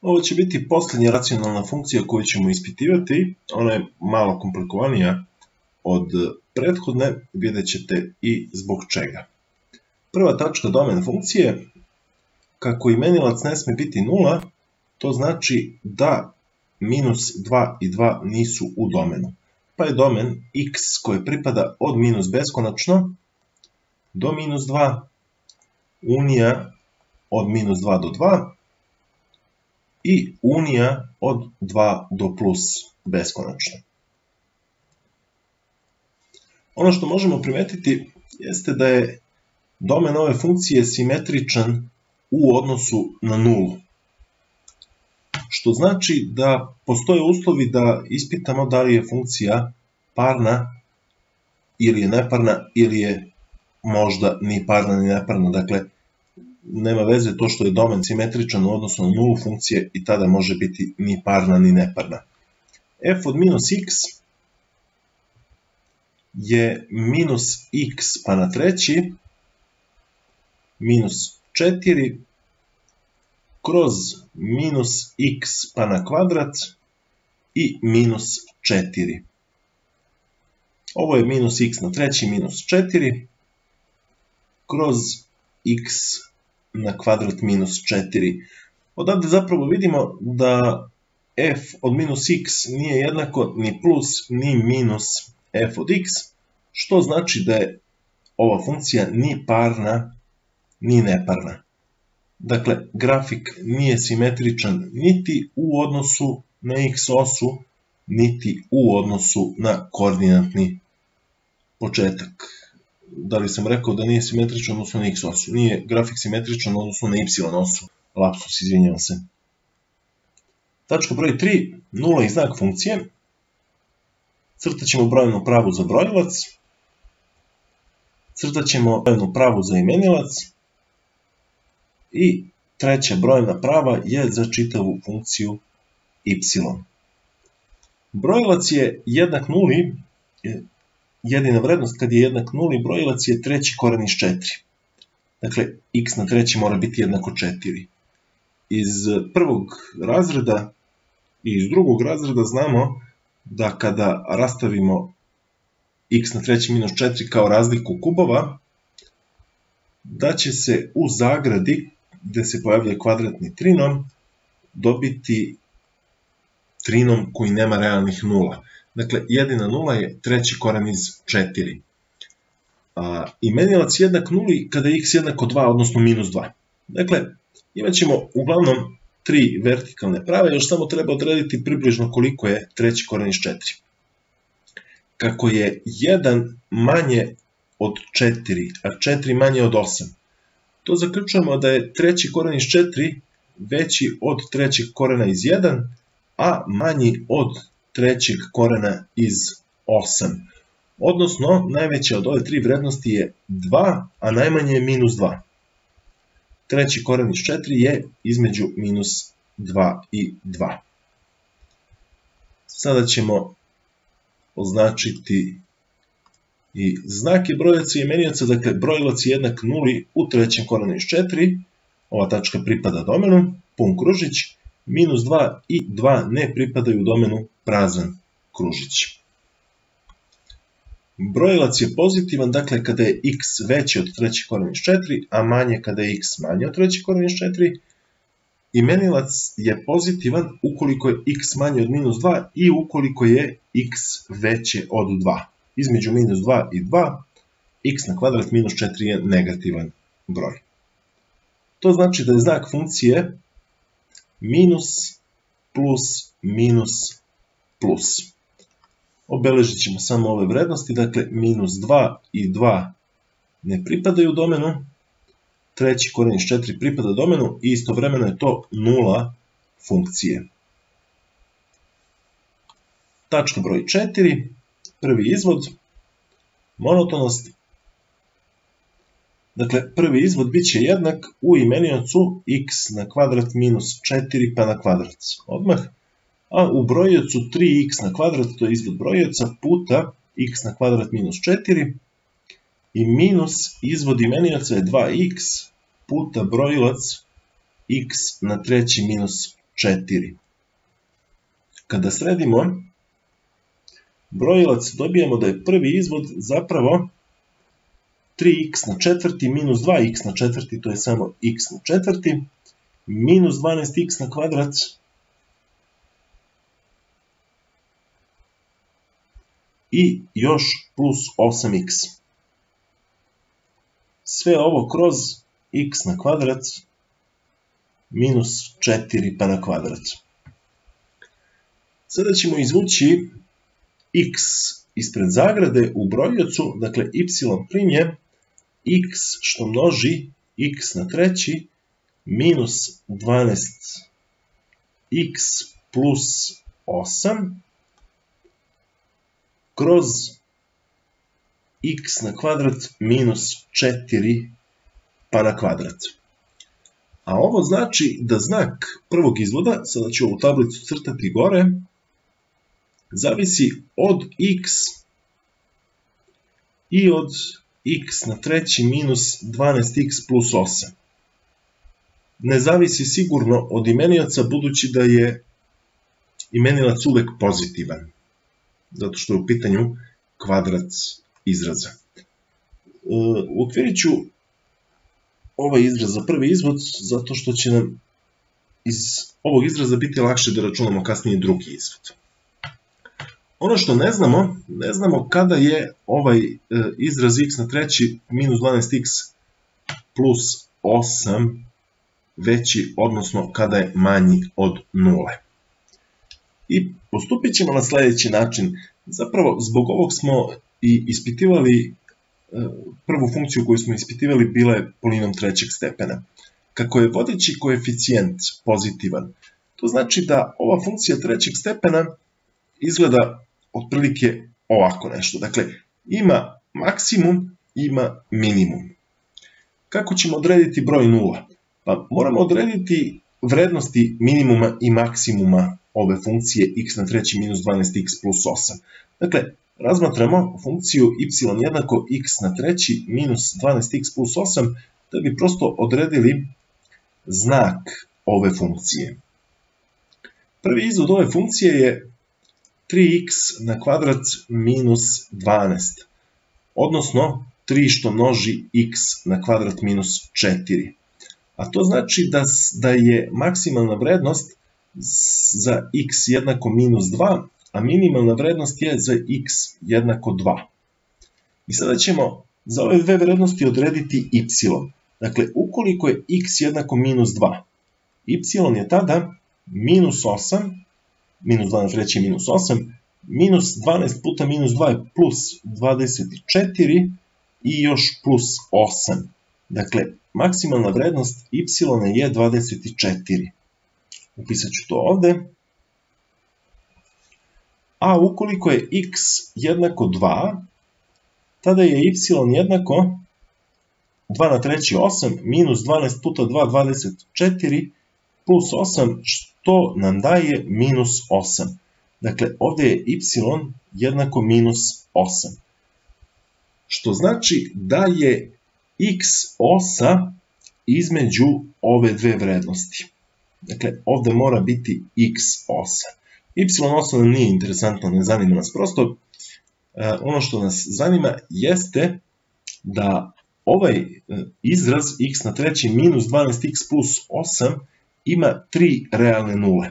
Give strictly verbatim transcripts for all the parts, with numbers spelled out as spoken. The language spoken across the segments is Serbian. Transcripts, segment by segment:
Ovo će biti posljednja racionalna funkcija koju ćemo ispitivati. Ona je malo komplikovanija od prethodne, vidjet ćete i zbog čega. Prva tačka domen funkcije, kako imenilac ne sme biti nula, to znači da minus dva i dva nisu u domenu. Pa je domen x koje pripada od minus beskonačno do minus dva, unija od minus dva do dva i unija od dva do plus beskonačno. Ono što možemo primetiti jeste da je domen ove funkcije simetričan u odnosu na nulu. Što znači da postoje uslovi da ispitamo da li je funkcija parna ili je neparna ili je možda ni parna ni neparna. Dakle, nema veze to što je domen simetričan u odnosu na nulu funkcije i tada može biti ni parna ni neparna. F od minus x je minus x pa na treći minus četiri kroz minus x pa na kvadrat i minus četiri. Ovo je minus x na treći minus četiri kroz x na kvadrat minus četiri. Odavde zapravo vidimo da f od minus x nije jednako ni plus ni minus f od x, što znači da je ova funkcija ni parna ni neparna. Dakle, grafik nije simetričan niti u odnosu na x osu, niti u odnosu na koordinatni početak. Da li sam rekao da nije simetričan odnosno na x osu? Nije grafik simetričan odnosno na y osu. Lapsus, izvinjavam se. Tačka broj tri, nula i znak funkcije. Crtat ćemo brojevnu pravu za brojilac. Crtat ćemo brojevnu pravu za imenilac. I treća brojevna prava je za čitavu funkciju y. Brojilac je jednak nuli, jedina vrednost kad je jednak nuli, brojilac je treći koren iz četiri. Dakle, x na treći mora biti jednako četiri. Iz prvog razreda i iz drugog razreda znamo da kada rastavimo x na treći minus četiri kao razliku kubova, da će se u zagradi, gde se pojavlja kvadratni trinom, dobiti trinom koji nema realnih nula. Dakle, jedina nula je treći koren iz četiri. A, imenilac jednak nuli kada je x jednako dva, odnosno minus dva. Dakle, imat ćemo uglavnom tri vertikalne prave, još samo treba odrediti približno koliko je treći koren iz četiri. Kako je jedan manje od četiri, a četiri manje od osam, to zaključujemo da je treći koren iz četiri veći od trećeg korena iz jedan, a manji od trećeg korena iz osam. Odnosno, najveća od ove tri vrednosti je dva, a najmanje je minus dva. Treći koren iz četiri je između minus dva i dva. Sada ćemo označiti i znake brojilaca i imenioca. Dakle, brojilac je jednak nuli u trećem korenu iz četiri. Ova tačka pripada domenu, pun kružić. Minus dva i dva ne pripadaju domenu, prazan kružić. Brojilac je pozitivan, dakle, kada je x veći od trećeg korena iz četiri, a manje kada je x manje od trećeg korena iz četiri. Imenilac je pozitivan ukoliko je x manje od minus dva i ukoliko je x veće od dva. Između minus dva i dva, x na kvadrat minus četiri je negativan broj. To znači da je znak funkcije minus, plus, minus, plus. Obeležit ćemo samo ove vrednosti, dakle minus dva i dva ne pripadaju domenu, treći koren iz četiri pripada domenu i istovremeno je to nula funkcije. Tačka broj četiri, prvi izvod, monotonost. Dakle, prvi izvod bit će jednak u imeniocu x na kvadrat minus četiri pa na kvadrat odmah, a u brojiocu tri x na kvadrat, to je izvod brojioca, puta x na kvadrat minus četiri i minus izvod imenioca je dva x puta brojilac x na treći minus četiri. Kada sredimo brojilac, dobijemo da je prvi izvod zapravo tri x na četvrti minus dva x na četvrti, to je samo x na četvrti, minus dvanaest x na kvadrat i još plus osam x. Sve ovo kroz x na kvadrat minus četiri pa na kvadrat. Sada ćemo izvući x ispred zagrade u brojiocu, dakle y prim je x što množi x na treći minus dvanaest x plus osam kroz x na kvadrat minus četiri pa na kvadrat. A ovo znači da znak prvog izvoda, sada ću ovu tablicu crtati gore, zavisi od x i od x na treći minus dvanaest x plus osam. Ne zavisi sigurno od imenioca, budući da je imenilac uvek pozitivan, zato što je u pitanju kvadrat izraza. Uokvirit ću ovaj izraz za prvi izvod, zato što će nam iz ovog izraza biti lakše da računamo kasnije drugi izvod. Ono što ne znamo, ne znamo kada je ovaj izraz x na treći minus dvanaest x plus osam veći, odnosno kada je manji od nule. I postupit ćemo na sljedeći način. Zapravo, zbog ovog smo i ispitivali, prvu funkciju koju smo ispitivali bila je polinom trećeg stepena. Kako je vodeći koeficijent pozitivan, to znači da ova funkcija trećeg stepena izgleda otprilike ovako nešto. Dakle, ima maksimum, ima minimum. Kako ćemo odrediti broj nula? Pa moramo odrediti vrednosti minimuma i maksimuma ove funkcije x na treći minus dvanaest x plus osam. Dakle, razmatramo funkciju y jednako x na treći minus dvanaest x plus osam da bi prosto odredili znak ove funkcije. Prvi izvod ove funkcije je tri x na kvadrat minus dvanaest, odnosno tri što množi x na kvadrat minus četiri. A to znači da, da je maksimalna vrednost za x jednako minus dva, a minimalna vrednost je za x jednako dva. I sada ćemo za ove dve vrednosti odrediti y. Dakle, ukoliko je x jednako minus dva, y je tada minus osam, minus dva na treći minus osam, minus dvanaest puta minus dva je plus dvadeset četiri i još plus osam. Dakle, maksimalna vrednost y je dvadeset četiri. Upisat ću to ovde. A ukoliko je x jednako dva, tada je y jednako dva na treći osam, minus dvanaest puta dva dvadeset četiri, plus osam, što nam daje minus osam. Dakle, ovde je y jednako minus osam. Što znači da je x osa između ove dve vrednosti. Dakle, ovde mora biti x osa. Y osa nam nije interesantno, ne zanima nas prosto. Ono što nas zanima jeste da ovaj izraz x na treći minus dvanaest x plus osam ima tri realne nule.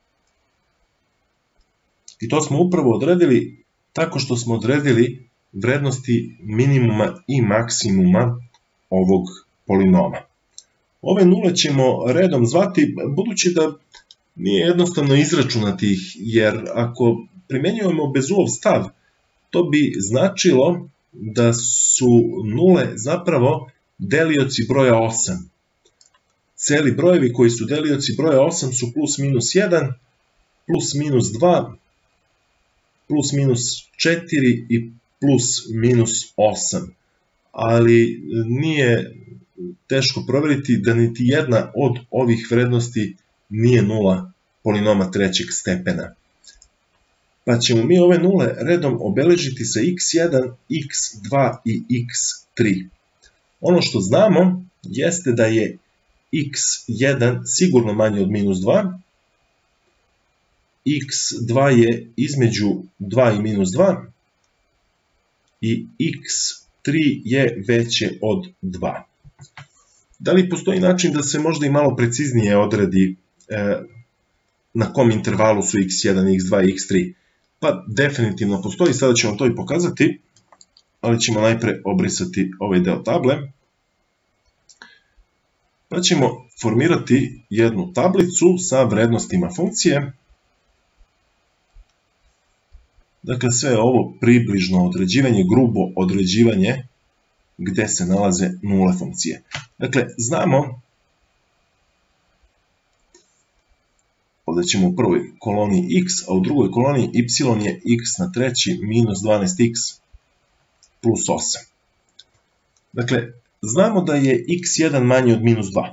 I to smo upravo odredili tako što smo odredili vrednosti minimuma i maksimuma ovog polinoma. Ove nule ćemo redom zvati, budući da nije jednostavno izračunati ih, jer ako primenjujemo Bezoov stav, to bi značilo da su nule zapravo delioci broja osam. Celi brojevi koji su delioci broja osam su plus minus jedan, plus minus dva, plus minus četiri i plus minus osam. Ali nije teško proveriti da niti jedna od ovih vrednosti nije nula polinoma trećeg stepena. Pa ćemo mi ove nule redom obeležiti sa x jedan, x dva i x tri. Ono što znamo jeste da je x jedan sigurno manje od minus dva, x dva je između dva i minus dva i x tri je veće od dva. Da li postoji način da se možda i malo preciznije odredi e, na kom intervalu su x jedan, x dva i x tri? Pa definitivno postoji, sada ćemo to i pokazati, ali ćemo najpre obrisati ovaj deo table. Pa ćemo formirati jednu tablicu sa vrednostima funkcije. Dakle, sve je ovo približno određivanje, grubo određivanje gde se nalaze nule funkcije. Dakle, znamo, ovdje ćemo u prvoj koloni x, a u drugoj koloni y je x na treći minus dvanaest x plus osam. Dakle, znamo da je x jedan manji od minus dva.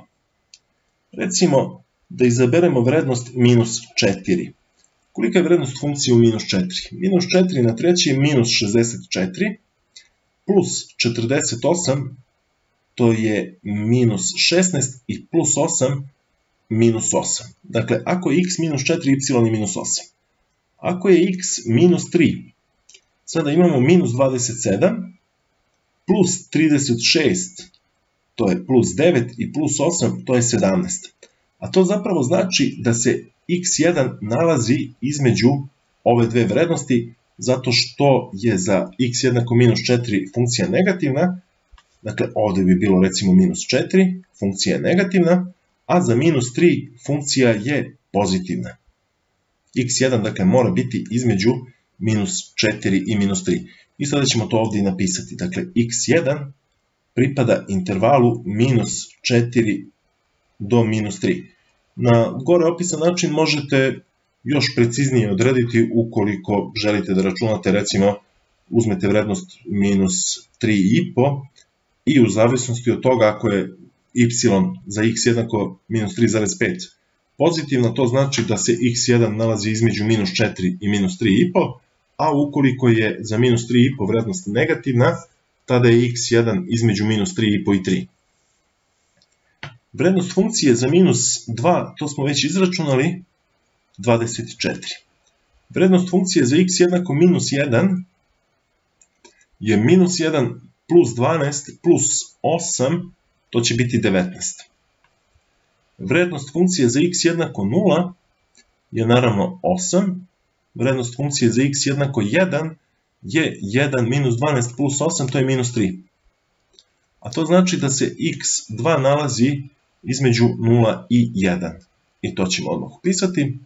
Recimo da izaberemo vrednost minus četiri. Kolika je vrednost funkcije u minus četiri? Minus četiri na treći je minus šezdeset četiri, plus četrdeset osam, to je minus šesnaest i plus osam, minus osam. Dakle, ako je x minus četiri, y je minus osam. Ako je x minus tri, sada imamo minus dvadeset sedam, plus trideset šest, to je plus devet, i plus osam, to je sedamnaest. A to zapravo znači da se x jedan nalazi između ove dve vrednosti, zato što je za x jednako minus četiri funkcija negativna, dakle ovdje bi bilo recimo minus četiri, funkcija je negativna, a za minus tri funkcija je pozitivna. x jedan dakle mora biti između minus četiri i minus tri. I sada ćemo to ovdje i napisati. Dakle, x jedan pripada intervalu minus četiri do minus tri. Na gore opisan način možete još preciznije odrediti ukoliko želite da računate, recimo uzmete vrednost minus tri i po i u zavisnosti od toga ako je y za x jednako minus tri zarez pet pozitivno, to znači da se x jedan nalazi između minus četiri i minus tri i po, a ukoliko je za minus tri i po vrednost negativna, tada je x jedan između minus tri i po i tri. Vrednost funkcije za minus dva, to smo već izračunali, dvadeset četiri. Vrednost funkcije za x jednako minus jedan je minus jedan plus dvanaest plus osam, to će biti devetnaest. Vrednost funkcije za x jednako nula je naravno osam. Vrednost funkcije za x jednako jedan je jedan minus dvanaest plus osam, to je minus tri. A to znači da se x dva nalazi između nula i jedan. I to ćemo odmah upisati.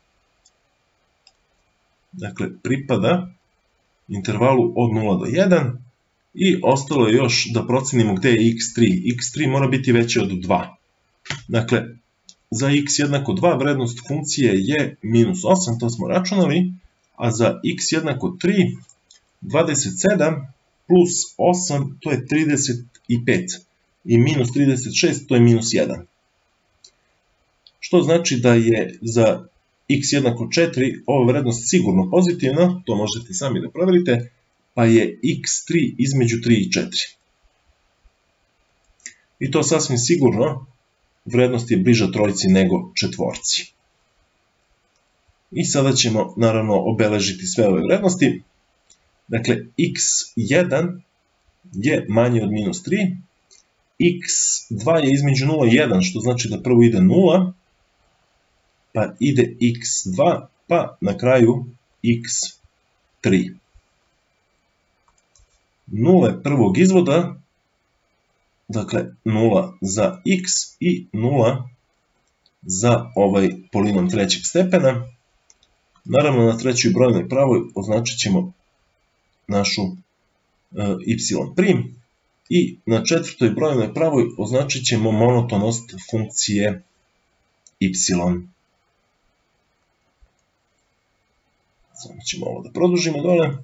Dakle, pripada intervalu od nula do jedan i ostalo je još da procenimo gde je x tri. x tri mora biti veće od dva. Dakle, za x jednako dva vrednost funkcije je minus osam, to smo računali, a za x jednako tri, dvadeset sedam plus osam, to je trideset pet, i minus trideset šest, to je minus jedan. Što znači da je za x jednako četiri ova vrednost sigurno pozitivna, to možete sami da proverite, pa je x tri između tri i četiri. I to sasvim sigurno, vrednost je bliža trojci nego četvorci. I sada ćemo naravno obeležiti sve ove vrednosti. Dakle, x jedan je manje od minus tri, x dva je između nula i jedan, što znači da prvo ide nula, pa ide x dva, pa na kraju x tri. Nule prvog izvoda, dakle nula za x i nula za ovaj polinom trećeg stepena. Naravno, na trećoj brojnoj pravoj označit ćemo našu y prim i na četvrtoj brojnoj pravoj označit ćemo monotonost funkcije y. Samo ćemo ovo da produžimo dole.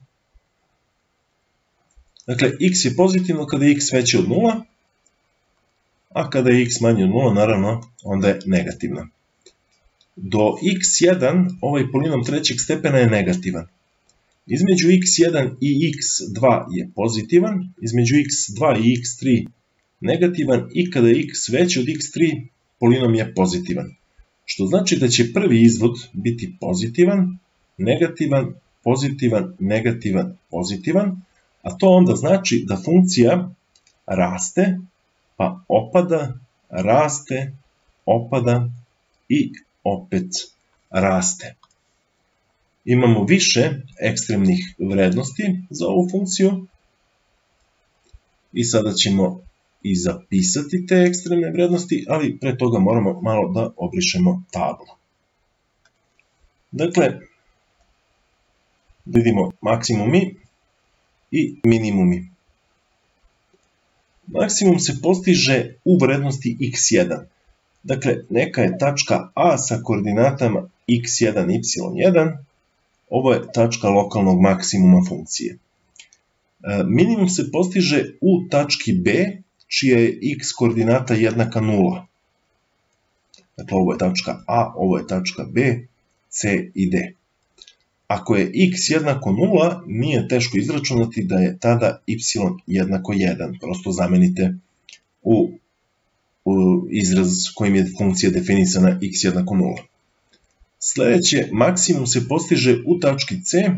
Dakle, x je pozitivno kada je x veće od nula, a kada je x manje od nula, naravno, onda je negativna. Do x jedan ovaj polinom trećeg stepena je negativan. Između x jedan i x dva je pozitivan, između x dva i x tri negativan, i kada je x veće od x tri, polinom je pozitivan. što znači da će prvi izvod biti pozitivan, negativan, pozitivan, negativan, pozitivan, a to onda znači da funkcija raste, pa opada, raste, opada i opet raste. Imamo više ekstremnih vrednosti za ovu funkciju i sada ćemo i zapisati te ekstremne vrednosti, ali pre toga moramo malo da obrišemo tablu. Dakle, vidimo maksimumi i minimumi. Maksimum se postiže u vrednosti x jedan. Dakle, neka je tačka A sa koordinatama x jedan, y jedan, ovo je tačka lokalnog maksimuma funkcije. Minimum se postiže u tački B, čija je x koordinata jednaka nula. Dakle, ovo je tačka A, ovo je tačka B, C i D. Ako je x jednako nula, nije teško izračunati da je tada y jednako jedan. Prosto zamenite u, u izraz kojim je funkcija definisana x jednako nula. Sledeće, maksimum se postiže u tački C,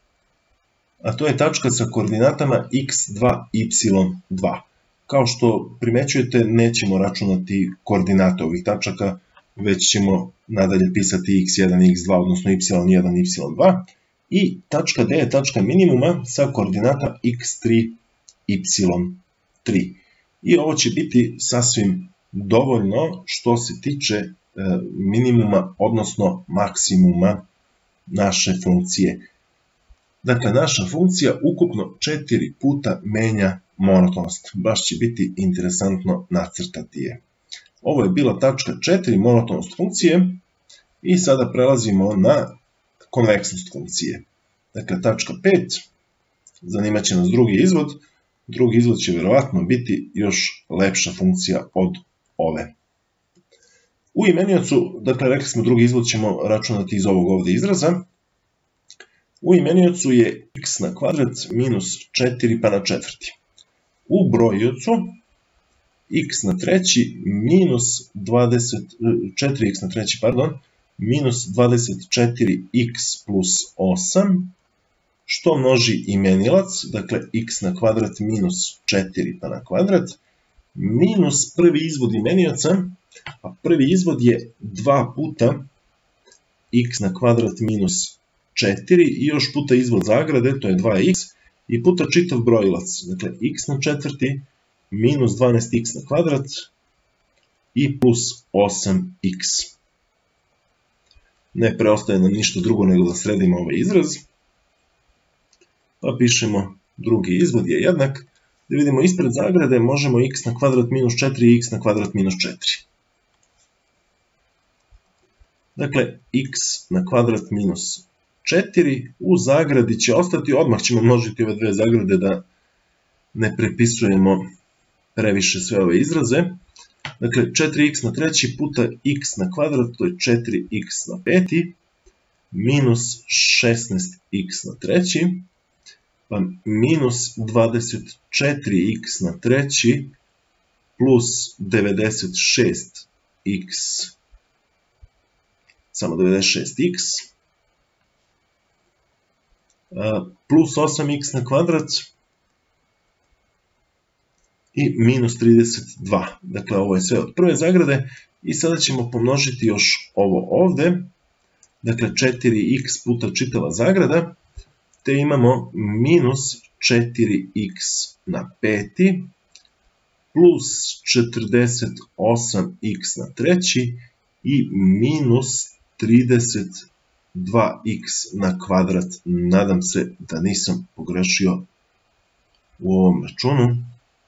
a to je tačka sa koordinatama x dva, y dva. Kao što primećujete, nećemo računati koordinate ovih tačaka, već ćemo nadalje pisati x jedan i x dva, odnosno y jedan i y dva. I tačka D je tačka minimuma sa koordinata x tri, y tri. I ovo će biti sasvim dovoljno što se tiče minimuma, odnosno maksimuma naše funkcije. Dakle, naša funkcija ukupno četiri puta menja monotonost. Baš će biti interesantno nacrtati je. Ovo je bila tačka četiri, monotonost funkcije, i sada prelazimo na konveksnost funkcije. Dakle, tačka pet, zanimaće nas drugi izvod. Drugi izvod će verovatno biti još lepša funkcija od ove. U imeniocu, dakle, rekli smo drugi izvod ćemo računati iz ovog ovde izraza. U imeniocu je x na kvadrat minus četiri pa na četvrti. U brojiocu x na treći minus dvadeset, četiri x na treći, pardon, minus dvadeset četiri x plus osam, što množi imenilac, dakle x na kvadrat minus četiri pa na kvadrat, minus prvi izvod imenioca, a prvi izvod je dva puta x na kvadrat minus četiri i još puta izvod zagrade, to je dva x, i puta čitav brojilac, dakle x na četvrti minus dvanaest x na kvadrat i plus osam x. Ne preostaje nam ništa drugo nego da sredimo ovaj izraz, pa pišemo drugi izvod je jednak, da vidimo ispred zagrade možemo x na kvadrat minus četiri i x na kvadrat minus četiri. Dakle, x na kvadrat minus četiri u zagradi će ostati, odmah ćemo množiti ove dve zagrade da ne prepisujemo previše sve ove izraze. Dakle, četiri x na treći puta x na kvadrat, to je četiri x na peti, minus šesnaest x na treći, pa minus dvadeset četiri x na treći, plus devedeset šest x, samo devedeset šest x, plus osam x na kvadrat i minus trideset dva. Dakle, ovo je sve od prve zagrade i sada ćemo pomnožiti još ovo ovde. Dakle, četiri x puta čitava zagrada, te imamo minus četiri x na peti plus četrdeset osam x na treći i minus trideset dva x na kvadrat. Nadam se da nisam pogrešio u ovom računu.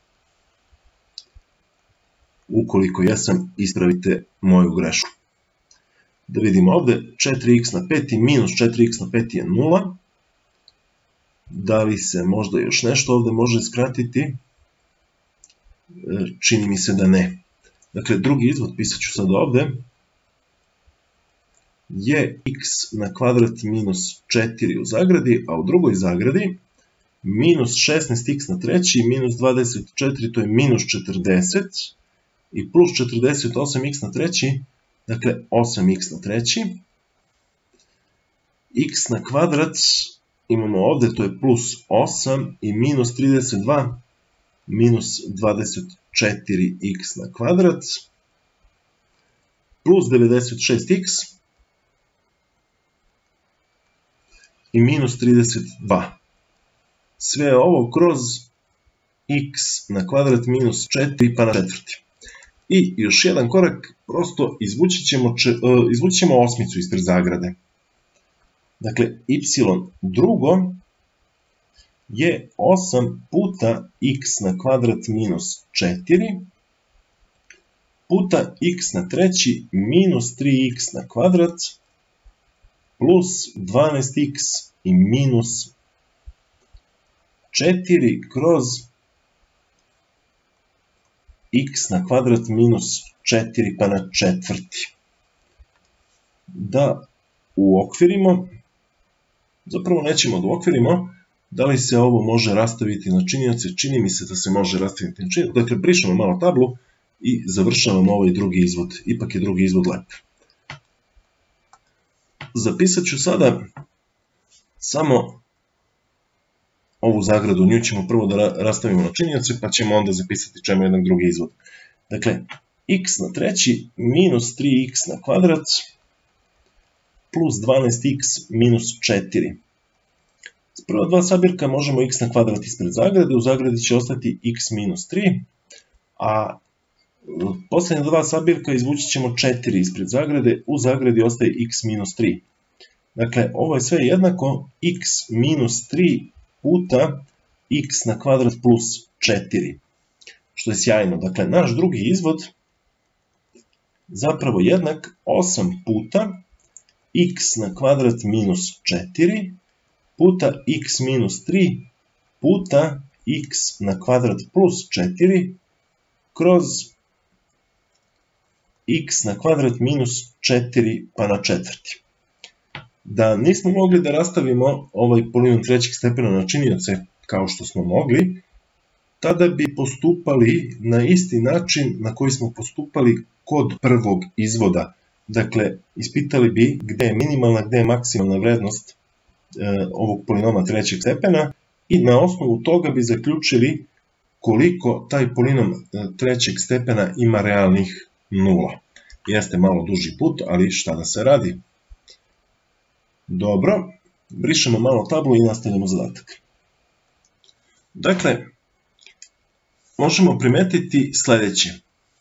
Ukoliko jesam, ispravite moju grešku. Da vidimo ovde, četiri x na peti minus četiri x na peti je nula. Da li se možda još nešto ovde može skratiti? Čini mi se da ne. Dakle, drugi izvod pisat ću sad ovde, je x na kvadrat minus četiri u zagradi, a u drugoj zagradi minus šesnaest x na treći minus dvadeset četiri, to je minus četrdeset, i plus četrdeset osam x na treći, Dakle, osam x na treći. X na kvadrat imamo ovde, to je plus osam i minus trideset dva, minus dvadeset četiri x na kvadrat, plus devedeset šest x i minus trideset dva. Sve ovo kroz x na kvadrat minus četiri pa na četvrti. I još jedan korak, prosto izvući ćemo, izvući ćemo osmicu ispred zagrade. Dakle, y drugo je osam puta x na kvadrat minus četiri puta x na treći minus tri x na kvadrat plus dvanaest x i minus četiri kroz x na kvadrat minus četiri pa na četvrti. Da uokvirimo, zapravo nećemo da uokvirimo, da li se ovo može rastaviti na činioce, čini mi se da se može rastaviti na činioce, dakle brišemo malo tablu i završavamo ovaj drugi izvod, ipak je drugi izvod lep. Zapisat ću sada samo ovu zagradu, nju ćemo prvo da rastavimo na činioce, pa ćemo onda zapisati čemu jedan drugi izvod. Dakle, x na treći minus tri x na kvadrat plus dvanaest x minus četiri. S prva dva sabirka možemo x na kvadrat ispred zagrade, u zagradi će ostati x minus tri, a poslednja dva sabirka izvući ćemo četiri ispred zagrade, u zagradi ostaje x minus tri. Dakle, ovo je sve jednako x minus tri puta x na kvadrat plus četiri, što je sjajno. Dakle, naš drugi izvod zapravo jednak osam puta x na kvadrat minus četiri puta x minus tri puta x na kvadrat plus četiri kroz x na kvadrat minus četiri pa na četvrti. Da nismo mogli da rastavimo ovaj polinom trećeg stepena na činioce kao što smo mogli, tada bi postupali na isti način na koji smo postupali kod prvog izvoda. Dakle, ispitali bi gde je minimalna, gde je maksimalna vrednost ovog polinoma trećeg stepena i na osnovu toga bi zaključili koliko taj polinom trećeg stepena ima realnih nula. Jeste malo duži put, ali šta da se radi? Dobro, brišemo malo tablu i nastavljamo zadatak. Dakle, možemo primetiti sledeće.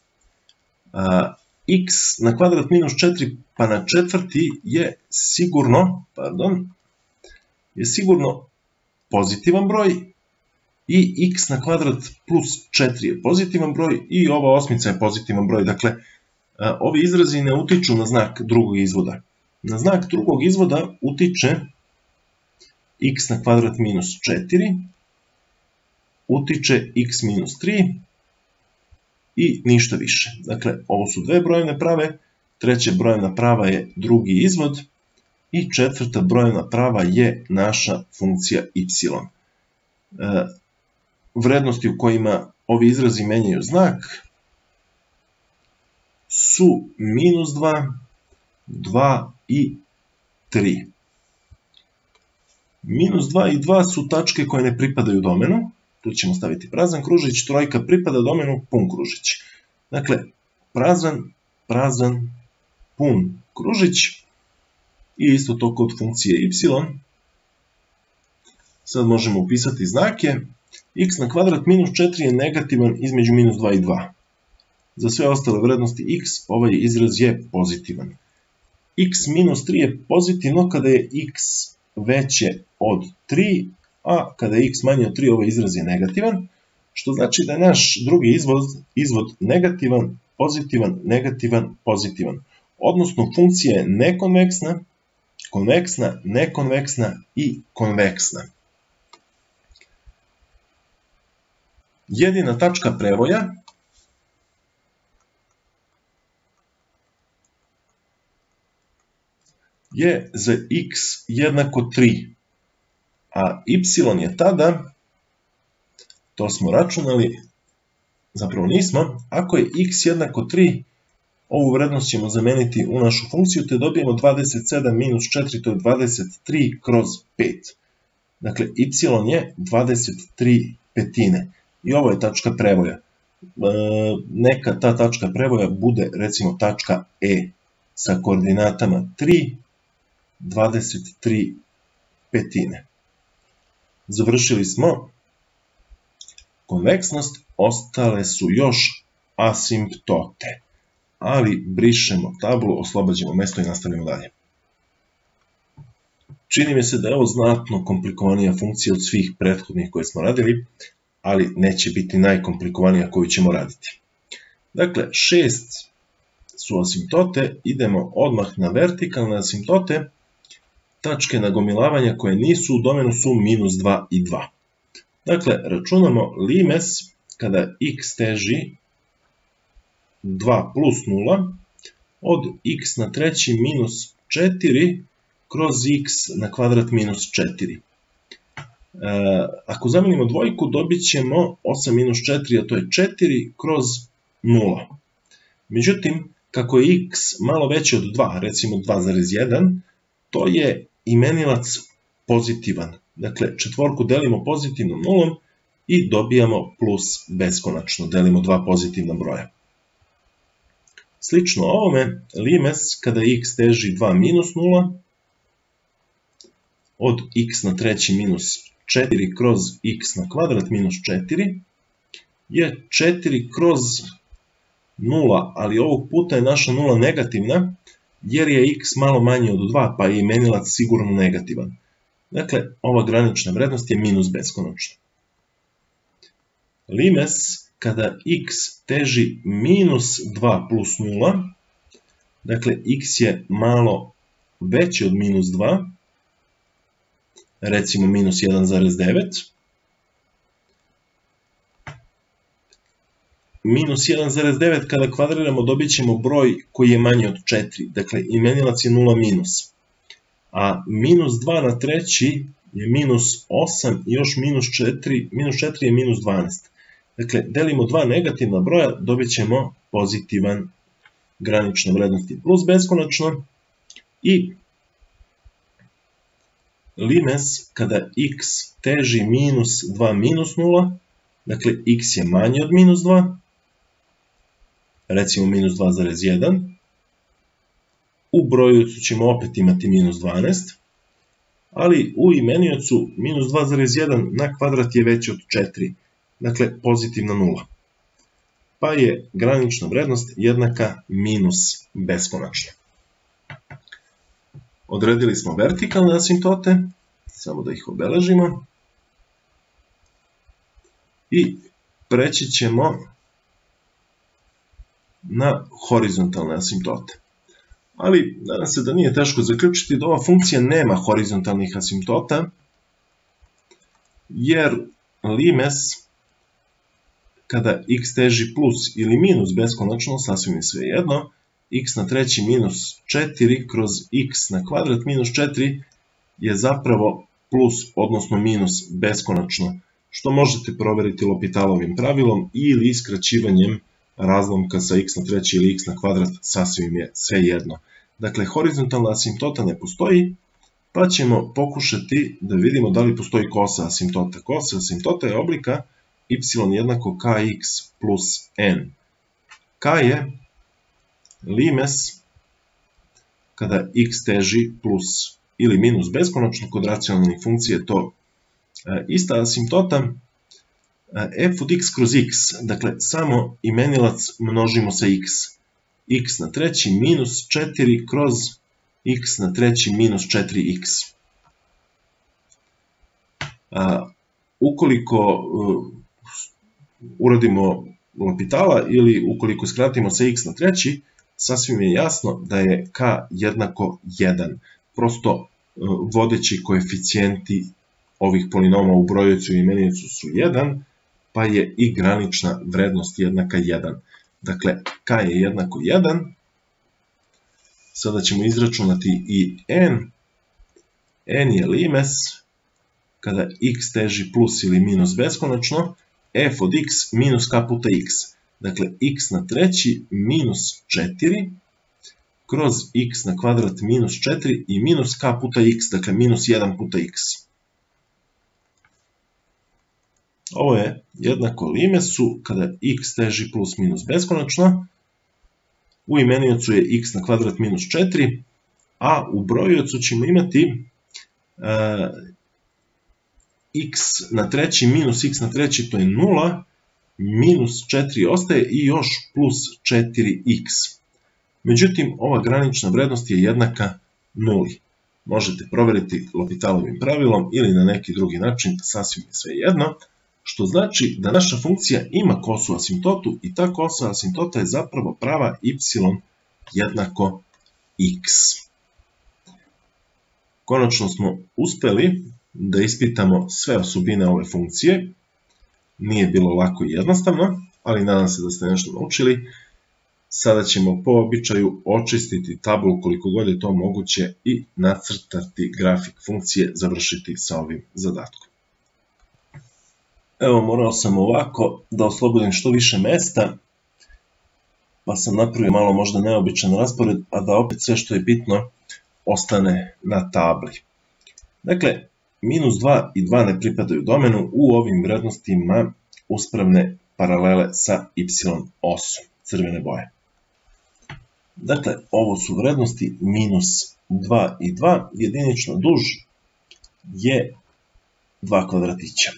X na kvadrat minus četiri pa na četvrti je sigurno, pardon, je sigurno pozitivan broj i x na kvadrat plus četiri je pozitivan broj i ova osmica je pozitivan broj. Dakle, ovi izrazi ne utiču na znak drugog izvoda. Na znak drugog izvoda utiče x na kvadrat minus četiri, utiče x minus tri i ništa više. Dakle, ovo su dve brojevne prave, treća brojevna prava je drugi izvod i četvrta brojevna prava je naša funkcija y. Vrednosti u kojima ovi izrazi menjaju znak su minus dva, dva i tri. Minus dva i dva su tačke koje ne pripadaju domenu, tu ćemo staviti prazan kružić, trojka pripada domenu, pun kružić. Dakle, prazan, prazan, pun kružić i isto to kod funkcije y. Sad možemo upisati znake. X na kvadrat minus četiri je negativan između minus dva i dva. Za sve ostale vrednosti x ovaj izraz je pozitivan. X minus tri je pozitivno kada je x veće od tri, a kada je x manje od tri ovaj izraz je negativan, što znači da je naš drugi izvod, izvod negativan, pozitivan, negativan, pozitivan. Odnosno funkcija je nekonveksna, konveksna, nekonveksna i konveksna. Jedina tačka prevoja je za x jednako tri, a y je tada, to smo računali, zapravo nismo, ako je x jednako tri, Ovu vrednost ćemo zameniti u našu funkciju, te dobijemo dvadeset sedam minus četiri, to je dvadeset tri kroz pet. Dakle, y je dvadeset tri petine. I ovo je tačka prevoja. Neka ta tačka prevoja bude, recimo, tačka E sa koordinatama tri, dvadeset tri petine. Završili smo konveksnost, ostale su još asimptote. Ali brišemo tablu, oslobađamo mesto i nastavljamo dalje. Čini mi se da je ovo znatno komplikovanija funkcija od svih prethodnih koje smo radili, ali neće biti najkomplikovanija koju ćemo raditi. Dakle, šest su asimptote, idemo odmah na vertikalne asimptote. Tačke nagomilavanja koje nisu u domenu su minus dva i dva. Dakle, računamo limes kada x teži dva plus nula od x na treći minus četiri kroz x na kvadrat minus četiri. Ako zamenimo dvojku, dobit ćemo osam minus četiri, a to je četiri kroz nula. Međutim, kako je x malo veće od dva, recimo dva zarez jedan, to je imenilac pozitivan. Dakle, četvorku delimo pozitivnom nulom i dobijamo plus beskonačno, delimo dva pozitivna broja. Slično ovome, limes kada x teži dva minus nula, od x na treći minus četiri kroz x na kvadrat minus četiri, je četiri kroz nula, ali ovog puta je naša nula negativna, jer je x malo manje od dva, pa je imenilac sigurno negativan. Dakle, ova granična vrednost je minus beskonačna. Limes kada x teži minus dva plus nula, dakle x je malo veći od minus dva, recimo minus jedan zarez devet, minus jedan zarez devet kada kvadriramo dobit ćemo broj koji je manji od četiri, dakle imenilac je nula minus. A minus dva na treći je minus osam i još minus četiri, minus četiri je minus dvanaest. Dakle, delimo dva negativna broja, dobit ćemo pozitivan, granična vrednost je plus beskonačno. I limes kada x teži minus dva minus nula, dakle x je manje od minus dva, recimo minus dva zarez jedan, u brojevcu ćemo opet imati minus dvanaest, ali u imeniocu minus dva zarez jedan na kvadrat je veći od četiri, dakle pozitivna nula. Pa je granična vrednost jednaka minus beskonačno. Odredili smo vertikalne asimptote, samo da ih obeležimo. I preći ćemo na horizontalne asimptote. Ali nadam se da nije teško zaključiti da ova funkcija nema horizontalnih asimptota, jer limes kada x teži plus ili minus beskonačno, sasvim je sve jedno, x na treći minus četiri kroz x na kvadrat minus četiri je zapravo plus, odnosno minus beskonačno, što možete proveriti L'Hospitalovim pravilom ili skraćivanjem razlomka sa x na treći ili x na kvadrat, sasvim je sve jedno. Dakle, horizontalna asimptota ne postoji, pa ćemo pokušati da vidimo da li postoji kosa asimptota. Kosa asimptota je oblika y jednako kx plus n. K je limes kada x teži plus ili minus beskonačno, kod racionalnih funkcija je to ista asimptota, f od x kroz x, dakle samo imenilac množimo sa x. X na treći minus četiri kroz x na treći minus četiri x. Ukoliko uradimo L'Hospitala ili ukoliko skratimo sa x na treći, sasvim je jasno da je k jednako jedan. Prosto vodeći koeficijenti ovih polinoma u brojevcu i imeniocu su jedan, pa je i granična vrednost jednaka jedan. Dakle, k je jednako jedan. Sada ćemo izračunati i n. N je limes kada x teži plus ili minus beskonačno, f od x minus k puta x. dakle x na treći minus četiri kroz x na kvadrat minus četiri i minus k puta x, dakle minus jedan puta x. Ovo je jednako limesu kada x teži plus minus beskonačno. U imeniocu je x na kvadrat minus četiri, a u brojiocu ćemo imati uh, x na treći minus x na treći, to je nula, minus četiri ostaje i još plus četiri x. Međutim, ova granična vrednost je jednaka nuli. Možete proveriti L'Hospitalovim pravilom ili na neki drugi način, sasvim je sve jedno, što znači da naša funkcija ima kosu asimptotu i ta kosa asimptota je zapravo prava y jednako x. Konačno smo uspeli da ispitamo sve osobine ove funkcije. Nije bilo lako i jednostavno, ali nadam se da ste nešto naučili. Sada ćemo po običaju očistiti tablu koliko god je to moguće i nacrtati grafik funkcije, završiti sa ovim zadatkom. Evo, morao sam ovako da oslobodim što više mesta, pa sam napravio malo možda neobičan raspored, a da opet sve što je bitno ostane na tabli. Dakle, minus dva i dva ne pripadaju domenu u ovim vrednostima uspravne paralele sa y osom, crvene boje. Dakle, ovo su vrednosti minus dva i dva, jedinično duž je dva kvadratića.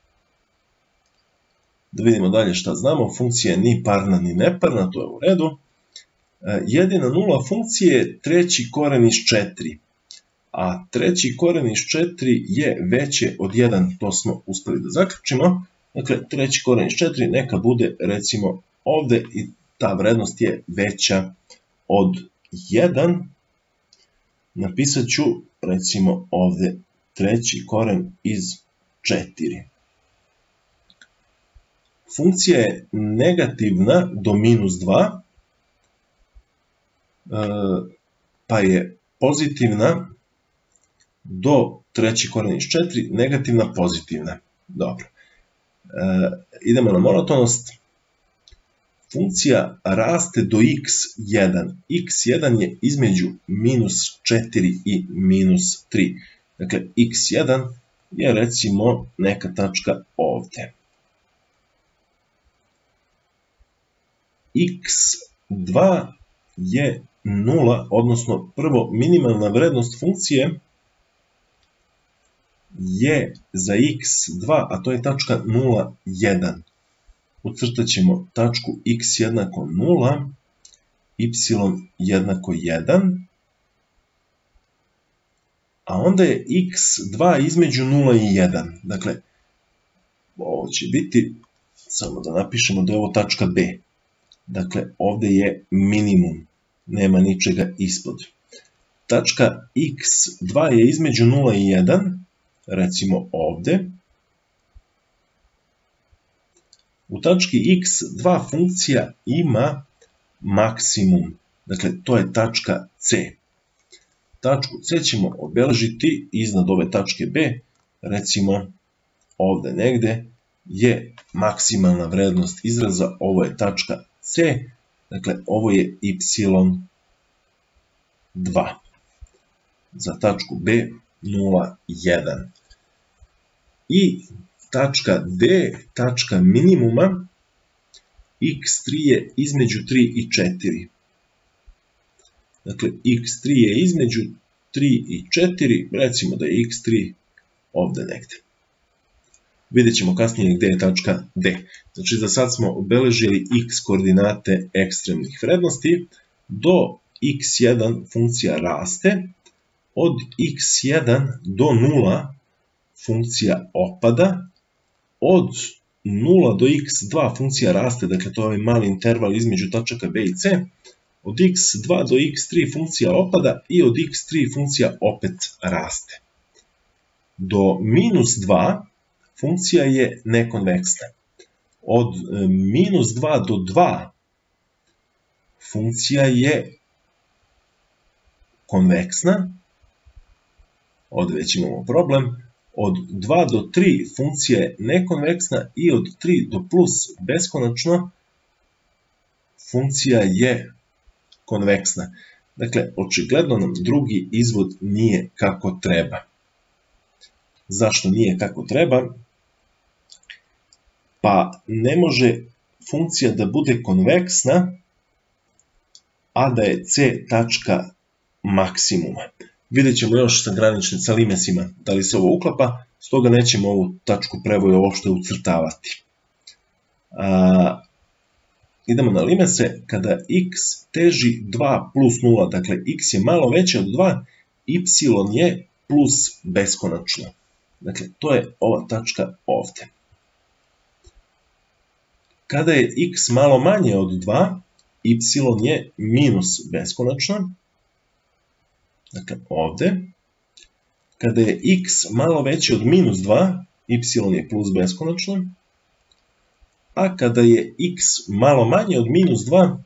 Da vidimo dalje šta znamo, funkcija je ni parna ni neparna, to je u redu. Jedina nula funkcije je treći koren iz četiri, a treći koren iz četiri je veće od jedan, to smo uspeli da zaključimo. Dakle, treći koren iz četiri neka bude recimo ovde i ta vrednost je veća od jedan. Napisat ću recimo ovde treći koren iz četiri. Funkcija je negativna do minus dva, pa je pozitivna do treći koren iz četiri, negativna, pozitivna. Dobro. Idemo na monotonost. Funkcija raste do x jedan. x jedan je između minus četiri i minus tri. Dakle, x jedan je recimo neka tačka ovde. x dva je nula, odnosno prvo minimalna vrednost funkcije je za x dva, a to je tačka nula jedan. Ucrtat ćemo tačku x jednako nula, y jednako jedan, a onda je x dva između nula i jedan. Dakle, ovo će biti, samo da napišemo da je ovo tačka b. Dakle, ovde je minimum, nema ničega ispod. Tačka x dva je između nula i jedan, recimo ovde. U tački x dva funkcija ima maksimum, dakle to je tačka c. Tačku c ćemo obeležiti iznad ove tačke b, recimo ovde negde je maksimalna vrednost izraza, ovo je tačka c, dakle ovo je y dva. Za tačku b nula jedan. I tačka d, tačka minimuma, x tri je između tri i četiri. Dakle, x tri je između tri i četiri, recimo da je x tri ovde negde. Vidjet ćemo kasnije gde je tačka d. Znači, za sad smo obeležili x koordinate ekstremnih vrednosti. Do x jedan funkcija raste, od x jedan do nula funkcija opada, od nula do x dva funkcija raste, dakle to je ovaj mali interval između tačaka b i c, od x dva do x tri funkcija opada i od x tri funkcija opet raste. Do minus dva funkcija je nekonveksna. Od minus dva do dva funkcija je konveksna, ovdje već imamo problem, od dva do tri funkcija je nekonveksna i od tri do plus beskonačno funkcija je konveksna. Dakle, očigledno nam drugi izvod nije kako treba. Zašto nije kako treba? Pa ne može funkcija da bude konveksna, a da je c tačka maksimuma. Vidjet ćemo još sa graničnim limesima da li se ovo uklapa, stoga nećemo ovu tačku prevoja uopšte ucrtavati. A, idemo na limese, kada x teži dva plus nula, dakle x je malo veće od dva, y je plus beskonačno. Dakle, to je ova tačka ovde. Kada je x malo manje od dva, y je minus beskonačno. Dakle, ovde. Kada je x malo veće od minus dva, y je plus beskonačno. A kada je x malo manje od minus dva,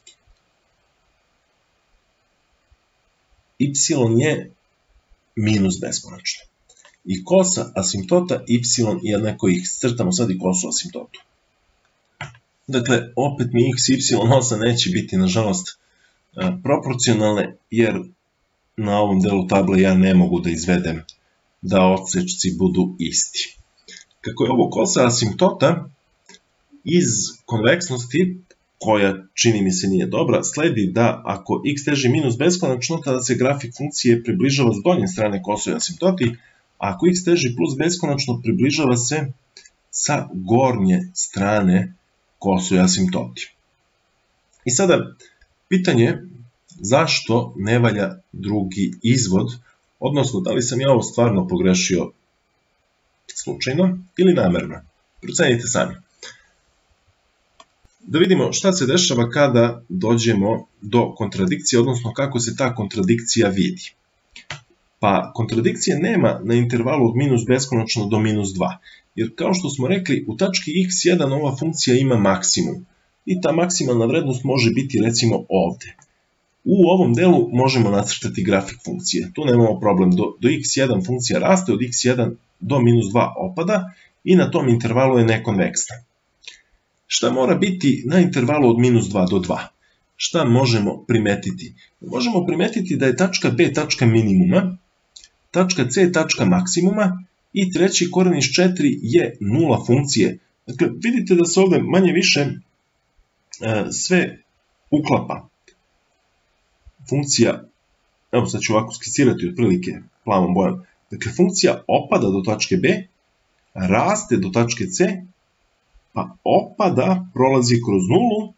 y je minus beskonačno. I kosa asimptota y jednako x. Crtamo sad i kosu asimptotu. Dakle, opet mi x i y osa neće biti, nažalost, proporcionalne, jer na ovom delu table ja ne mogu da izvedem da odsečci budu isti. Kako je ovo kosa asimptota, iz konveksnosti, koja čini mi se nije dobra, sledi da ako x teži minus beskonačno, tada se grafik funkcije približava s donje strane kosoj asimptoti, a ako x teži plus beskonačno, približava se sa gornje strane kosoj asimptoti. I sada, pitanje zašto ne valja drugi izvod, odnosno da li sam ja ovo stvarno pogrešio slučajno ili namerno. Procenite sami. Da vidimo šta se dešava kada dođemo do kontradikcije, odnosno kako se ta kontradikcija vidi. Pa kontradikcije nema na intervalu od minus beskonačno do minus dva, jer kao što smo rekli, u tački x jedan ova funkcija ima maksimum i ta maksimalna vrednost može biti recimo ovde. U ovom delu možemo nacrtati grafik funkcije, tu nemamo problem, do, do x jedan funkcija raste, od x jedan do minus dva opada i na tom intervalu je nekonveksna. Šta mora biti na intervalu od minus dva do dva? Šta možemo primetiti? Možemo primetiti da je tačka b tačka minimuma, tačka c tačka maksimuma i treći koren iz četiri je nula funkcije. Dakle, vidite da se ovde manje više e, sve uklapa. Funkcija, evo sad ću ovako skicirati otprilike plavom bojom. Dakle, funkcija opada do tačke b, raste do tačke c, pa opada, prolazi kroz nulu,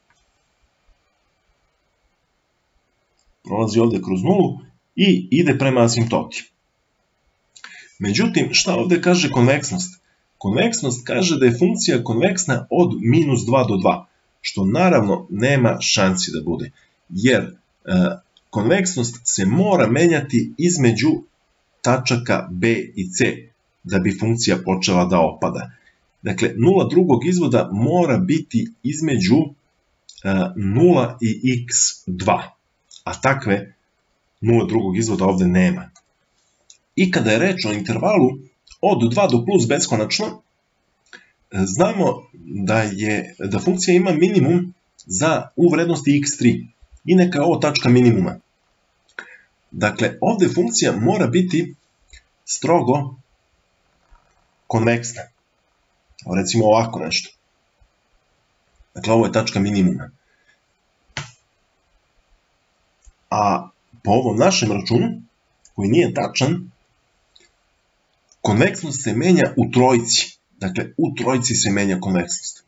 prolazi ovde kroz nulu i ide prema asimptoti. Međutim, šta ovde kaže konveksnost? Konveksnost kaže da je funkcija konveksna od minus dva do dva, što naravno nema šansi da bude, jer e, konveksnost se mora menjati između tačaka b i c da bi funkcija počela da opada. Dakle, nula drugog izvoda mora biti između e, nula i x dva, a takve nula drugog izvoda ovde nema. I kada je reč o intervalu od dva do plus beskonačno, znamo da, je, da funkcija ima minimum za u vrednosti x tri i neka je ovo tačka minimuma. Dakle, ovde funkcija mora biti strogo konveksna. Recimo ovako nešto. Dakle, ovo je tačka minimuma. A po ovom našem računu, koji nije tačan, konveksnost se menja u trojici. Dakle, u trojici se menja konveksnost.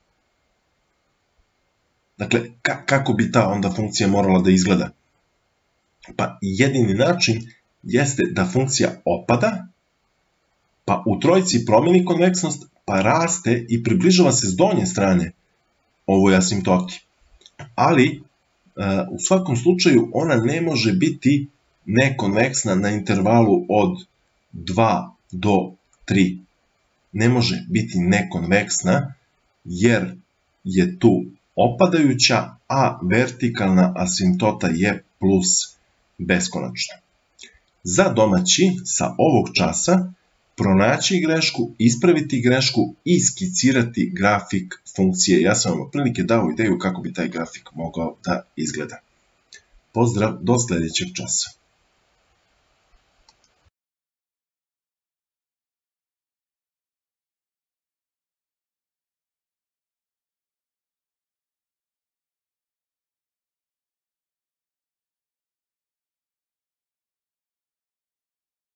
Dakle, ka kako bi ta onda funkcija morala da izgleda? Pa jedini način jeste da funkcija opada, pa u trojici promeni konveksnost, pa raste i približava se s donje strane ovoj asimptoti. Ali, u svakom slučaju, ona ne može biti nekonveksna na intervalu od dva do tri. Ne može biti nekonveksna, jer je tu opadajuća, a vertikalna asimptota je plus beskonačna. Za domaći, sa ovog časa, pronaći grešku, ispraviti grešku i skicirati grafik funkcije. Ja sam vam otprilike dao ideju kako bi taj grafik mogao da izgleda. Pozdrav, do sljedećeg časa.